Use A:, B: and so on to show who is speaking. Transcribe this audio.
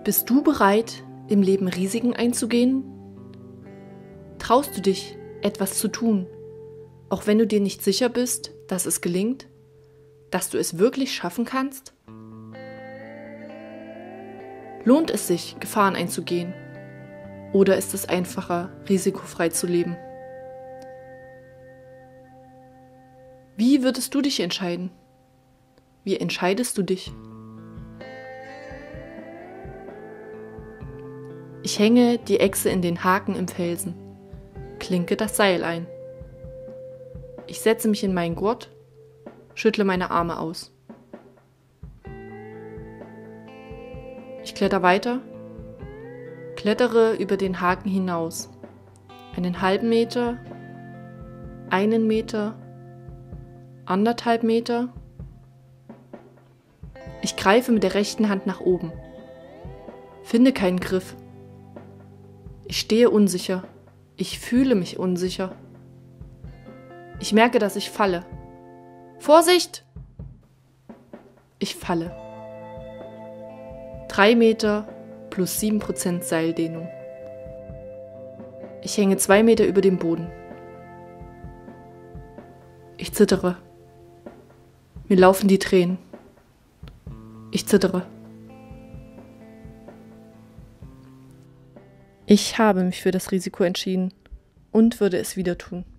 A: Bist du bereit, im Leben Risiken einzugehen? Traust du dich, etwas zu tun, auch wenn du dir nicht sicher bist, dass es gelingt, dass du es wirklich schaffen kannst? Lohnt es sich, Gefahren einzugehen? Oder ist es einfacher, risikofrei zu leben? Wie würdest du dich entscheiden? Wie entscheidest du dich? Ich hänge die Echse in den Haken im Felsen, klinke das Seil ein. Ich setze mich in meinen Gurt, schüttle meine Arme aus. Ich kletter weiter, klettere über den Haken hinaus. 1,5 Meter, 1 Meter, 1,5 Meter. Ich greife mit der rechten Hand nach oben, finde keinen Griff. Ich stehe unsicher, ich fühle mich unsicher. Ich merke, dass ich falle. Vorsicht! Ich falle. 3 Meter plus 7% Seildehnung. Ich hänge 2 Meter über dem Boden. Ich zittere. Mir laufen die Tränen. Ich zittere. Ich habe mich für das Risiko entschieden und würde es wieder tun.